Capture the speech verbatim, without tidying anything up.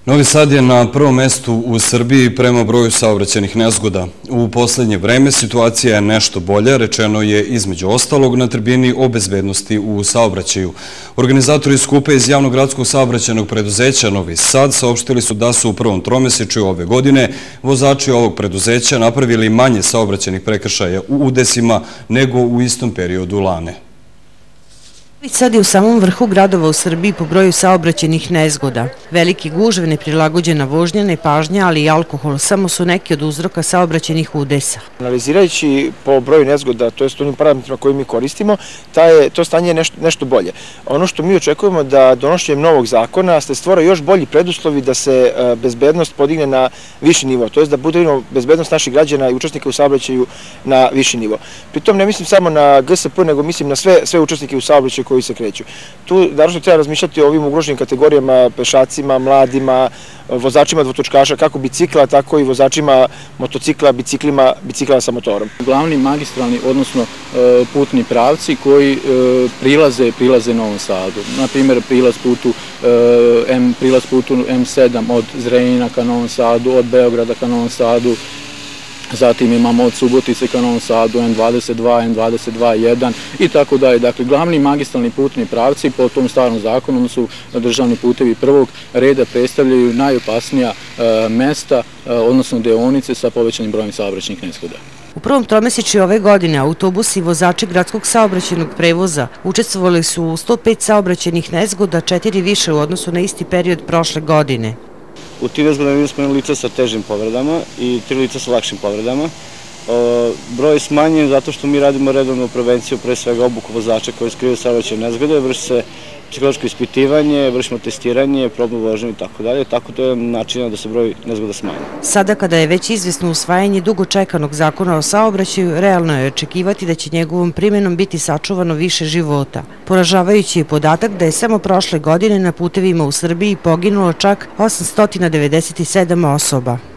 Novi Sad je na prvom mestu u Srbiji prema broju saobraćajnih nezgoda. U poslednje vreme situacija je nešto bolja, rečeno je između ostalog na tribini o bezbednosti u saobraćaju. Organizatori skupa iz Javno-gradskog saobraćajnog preduzeća Novi Sad saopštili su da su u prvom tromesečju ove godine vozači ovog preduzeća napravili manje saobraćajnih prekršaja u udesima nego u istom periodu lane. Novi Sad je u samom vrhu gradova u Srbiji po broju saobraćajnih nezgoda. Veliki gužve, neprilagođena vožnja, nepažnja, ali i alkohol samo su neki od uzroka saobraćajnih udesa. Analizirajući po broju nezgoda, to je onim parametrima koje mi koristimo, to stanje je nešto bolje. Ono što mi očekujemo da donošenjem novog zakona se stvore još bolji preduslovi da se bezbednost podigne na viši nivo, to je da budemo bezbednost naših građana i učesnika u saobraćaju na viši nivo. Pritom ne mislim samo na G S P, nego mislim na sve učesnike u saobraćaju koji se kreću. Tu naravno treba razmišljati o ovim ugroženim kategorijama, pešacima, mladima, vozačima dvotočkaša, kako bicikla, tako i vozačima motocikla, biciklima, bicikla sa motorom. Glavni magistralni, odnosno putni pravci koji prilaze, prilaze Novom Sadu. Naprimjer, prilaz putu, prilaz putu M sedam od Zrenjanina ka Novom Sadu, od Beograda ka Novom Sadu, zatim imamo od Subotice ka Novom Sadu M dvadeset dva, M dvadeset dva jedan i tako dalje. Dakle, glavni magistralni putni pravci po tom starom zakonu su državni putevi prvog reda, predstavljaju najopasnija mesta, odnosno deonice sa povećanim brojem saobraćajnih nezgoda. U prvom tromesečju ove godine autobusi i vozači gradskog saobraćajnog prevoza učestvovali su u sto pet saobraćajnih nezgoda, četiri više u odnosu na isti period prošle godine. U tim nezgodama imali smo lica sa težim povredama i tri lica sa lakšim povredama. Broj je smanjen zato što mi radimo redovnu prevenciju, pre svega obuku vozača koji skrivaju saobraćajne nezgode, vrši se psihološko ispitivanje, vršimo testiranje, probnu vožnju i tako dalje, tako to je način da se broj nezgoda smanji. Sada kada je već izvesno usvajanje dugo čekanog zakona o saobraćaju, realno je očekivati da će njegovom primjenom biti sačuvano više života. Poražavajući je podatak da je samo prošle godine na putevima u Srbiji poginulo čak osamsto devedeset sedam osoba.